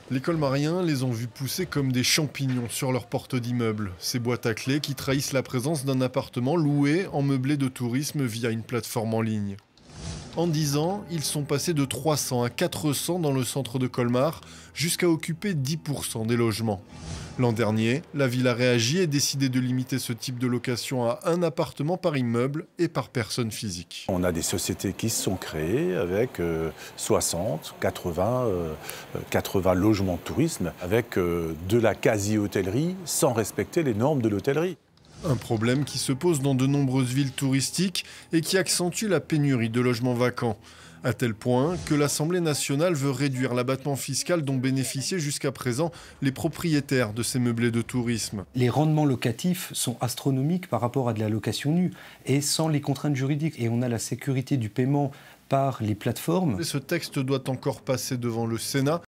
Les colmariens les ont vus pousser comme des champignons sur leurs portes d'immeubles. Ces boîtes à clés qui trahissent la présence d'un appartement loué en meublé de tourisme via une plateforme en ligne. En 10 ans, ils sont passés de 300 à 400 dans le centre de Colmar, jusqu'à occuper 10% des logements. L'an dernier, la ville a réagi et décidé de limiter ce type de location à un appartement par immeuble et par personne physique. On a des sociétés qui se sont créées avec 60, 80 logements de tourisme, avec de la quasi-hôtellerie sans respecter les normes de l'hôtellerie. Un problème qui se pose dans de nombreuses villes touristiques et qui accentue la pénurie de logements vacants. À tel point que l'Assemblée nationale veut réduire l'abattement fiscal dont bénéficiaient jusqu'à présent les propriétaires de ces meublés de tourisme. Les rendements locatifs sont astronomiques par rapport à de la location nue et sans les contraintes juridiques. Et on a la sécurité du paiement par les plateformes. Ce texte doit encore passer devant le Sénat.